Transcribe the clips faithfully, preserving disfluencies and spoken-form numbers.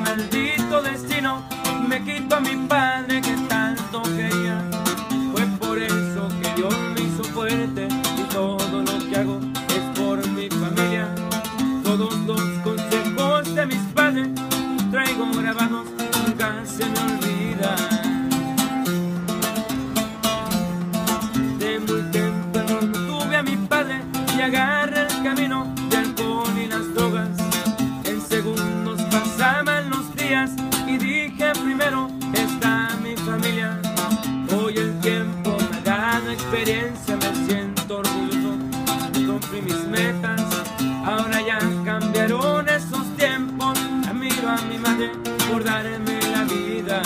maldito destino me quitó a mi padre que tanto quería. Fue por eso que Dios me hizo fuerte y todo lo que hago es por mi familia. Todos los consejos de mis padres traigo grabados, nunca se me olvidan. De muy temprano tuve a mi padre y agarré el camino del alcohol y las drogas. En segundos pasaban los días y dije primero está mi familia. Hoy el tiempo me ha dado experiencia, me siento orgulloso, cumplí mis metas. Ahora ya cambiaron esos tiempos, admiro a mi madre por darme la vida.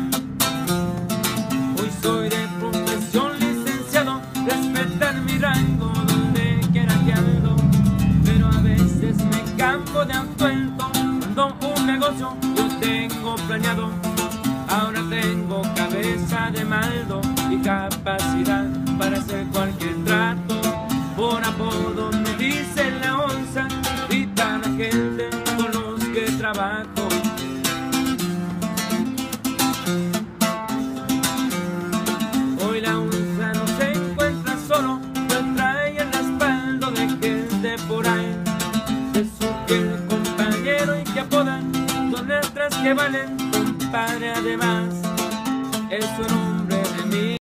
Hoy soy de profesión licenciado, respetar mi rango donde quiera que ando. Pero a veces me campo de atuendo cuando un negocio yo tengo planeado. Ahora tengo cabeza de maldo y capacidad para hacer cualquier trato. Por apodo me dicen la onza, grita la gente con los que trabajo. Hoy la onza no se encuentra solo, lo trae en la espalda de gente por ahí. Es su fiel compañero y que apodan, son letras que valen, compadre además. Eso no